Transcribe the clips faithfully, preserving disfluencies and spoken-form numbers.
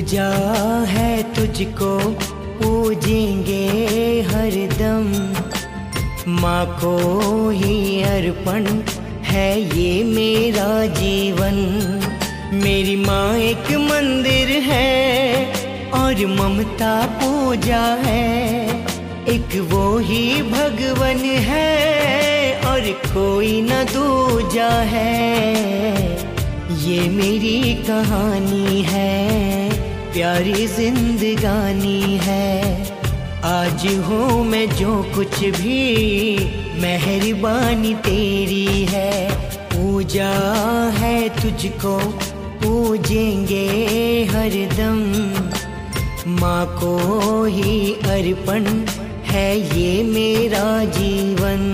पूजा है तुझको पूजेंगे हरदम, माँ को ही अर्पण है ये मेरा जीवन। मेरी माँ एक मंदिर है और ममता पूजा है, एक वो ही भगवन है और कोई न दूजा है। ये मेरी कहानी है, प्यारी जिंदगानी है। आज हूँ मैं जो कुछ भी, मेहरबानी तेरी है। पूजा है तुझको पूजेंगे हरदम, माँ को ही अर्पण है ये मेरा जीवन।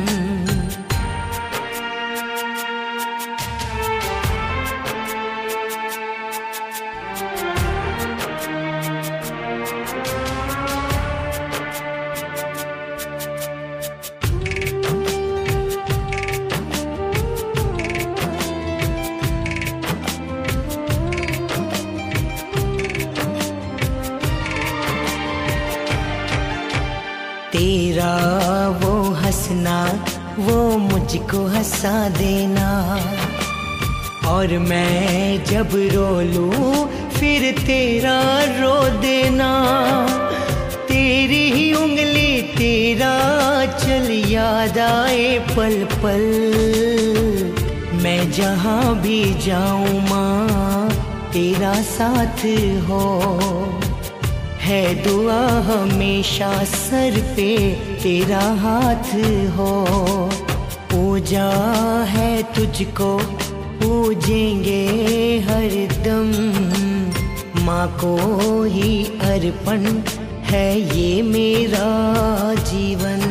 तेरा वो हंसना वो मुझको हंसा देना, और मैं जब रो लूं फिर तेरा रो देना। तेरी ही उंगली तेरा चल याद आए पल पल, मैं जहाँ भी जाऊँ माँ तेरा साथ हो। है दुआ हमेशा सर पे तेरा हाथ हो। पूजा है तुझको पूजेंगे हरदम, माँ को ही अर्पण है ये मेरा जीवन।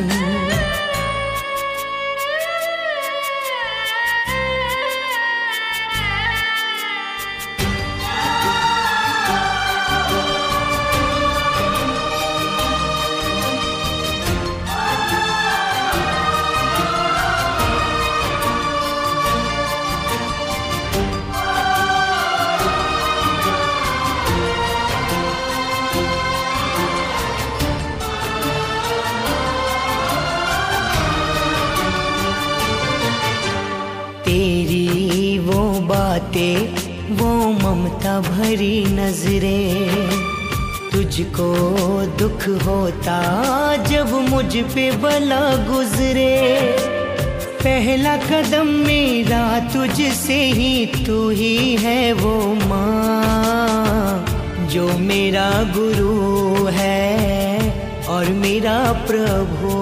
तेरी वो बातें वो ममता भरी नजरें, तुझको दुख होता जब मुझ पे बला गुजरे। पहला कदम मेरा तुझसे ही, तू ही है वो माँ जो मेरा गुरु है और मेरा प्रभु।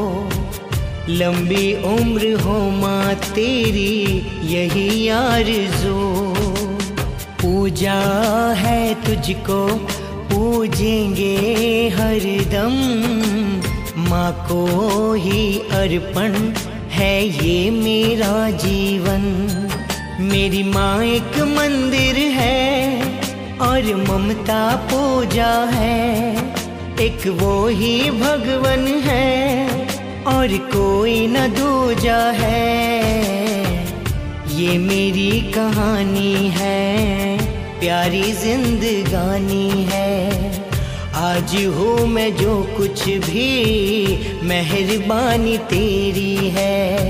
लंबी उम्र हो माँ तेरी यही आरज़ू। पूजा है तुझको पूजेंगे हरदम, माँ को ही अर्पण है ये मेरा जीवन। मेरी माँ एक मंदिर है और ममता पूजा है, एक वो ही भगवन है और कोई न दूजा है। ये मेरी कहानी है, प्यारी जिंदगानी है। आज हूँ मैं जो कुछ भी, मेहरबानी तेरी है।